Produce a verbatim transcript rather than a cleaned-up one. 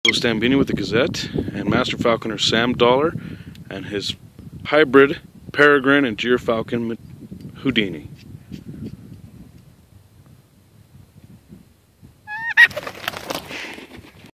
Angelo Stambene with the Gazette, and Master Falconer Sam Dollar and his hybrid peregrine and gyrfalcon Houdini.